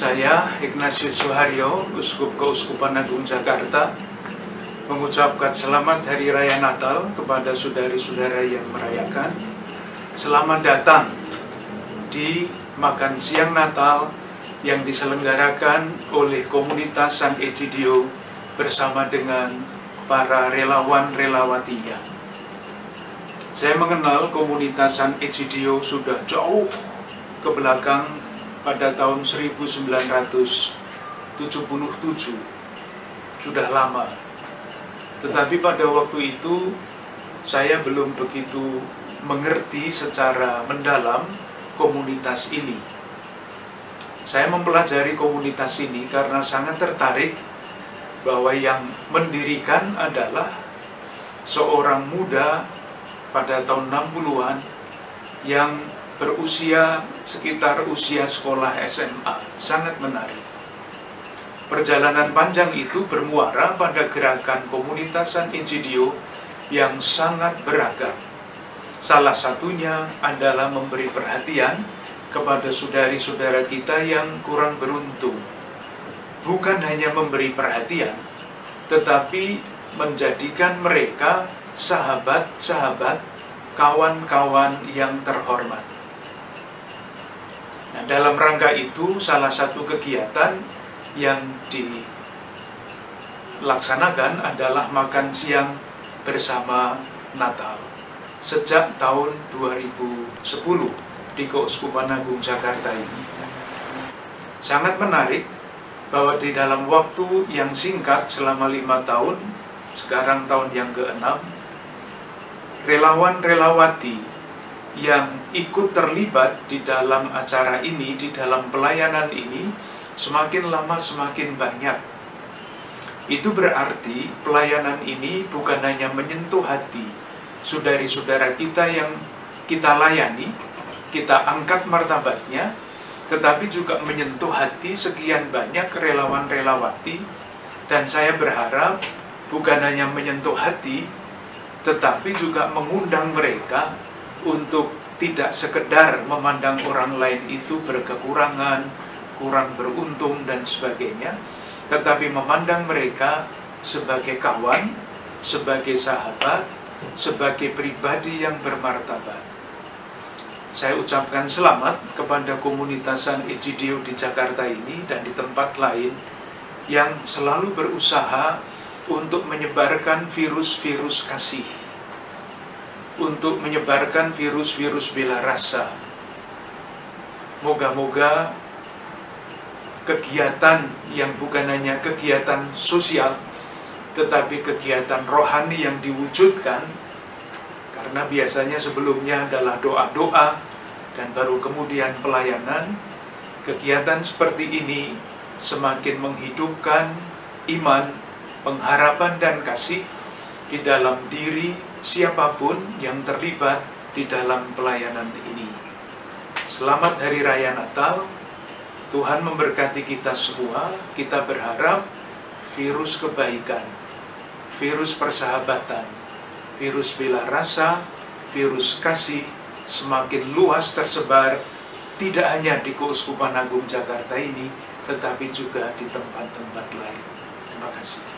Saya, Ignatius Suharyo, Uskup Keuskupan Agung Jakarta, mengucapkan selamat Hari Raya Natal kepada saudari-saudara yang merayakan. Selamat datang di makan siang Natal yang diselenggarakan oleh komunitas San Egidio bersama dengan para relawan-relawatinya. Saya mengenal komunitas San Egidio sudah jauh ke belakang pada tahun 1977, sudah lama. Tetapi pada waktu itu saya belum begitu mengerti secara mendalam komunitas ini. Saya mempelajari komunitas ini karena sangat tertarik bahwa yang mendirikan adalah seorang muda pada tahun 60-an yang berusia sekitar usia sekolah SMA. Sangat menarik. Perjalanan panjang itu bermuara pada gerakan komunitas San Egidio yang sangat beragam. Salah satunya adalah memberi perhatian kepada saudari-saudara kita yang kurang beruntung. Bukan hanya memberi perhatian, tetapi menjadikan mereka sahabat-sahabat, kawan-kawan yang terhormat. Nah, dalam rangka itu, salah satu kegiatan yang dilaksanakan adalah makan siang bersama Natal sejak tahun 2010 di Keuskupan Agung Jakarta ini. Sangat menarik bahwa di dalam waktu yang singkat selama 5 tahun, sekarang tahun yang ke-6, relawan-relawati yang ikut terlibat di dalam acara ini, di dalam pelayanan ini, semakin lama semakin banyak. Itu berarti pelayanan ini bukan hanya menyentuh hati saudari-saudara kita yang kita layani, kita angkat martabatnya, tetapi juga menyentuh hati sekian banyak relawan-relawati. Dan saya berharap bukan hanya menyentuh hati, tetapi juga mengundang mereka untuk tidak sekedar memandang orang lain itu berkekurangan, kurang beruntung dan sebagainya, tetapi memandang mereka sebagai kawan, sebagai sahabat, sebagai pribadi yang bermartabat. Saya ucapkan selamat kepada komunitas San Egidio di Jakarta ini dan di tempat lain yang selalu berusaha untuk menyebarkan virus-virus kasih, untuk menyebarkan virus-virus bela rasa. Moga-moga kegiatan yang bukan hanya kegiatan sosial, tetapi kegiatan rohani yang diwujudkan, karena biasanya sebelumnya adalah doa-doa dan baru kemudian pelayanan. Kegiatan seperti ini semakin menghidupkan iman, pengharapan dan kasih di dalam diri siapapun yang terlibat di dalam pelayanan ini. Selamat Hari Raya Natal. Tuhan memberkati kita semua. Kita berharap virus kebaikan, virus persahabatan, virus bela rasa, virus kasih semakin luas tersebar, tidak hanya di Keuskupan Agung Jakarta ini, tetapi juga di tempat-tempat lain. Terima kasih.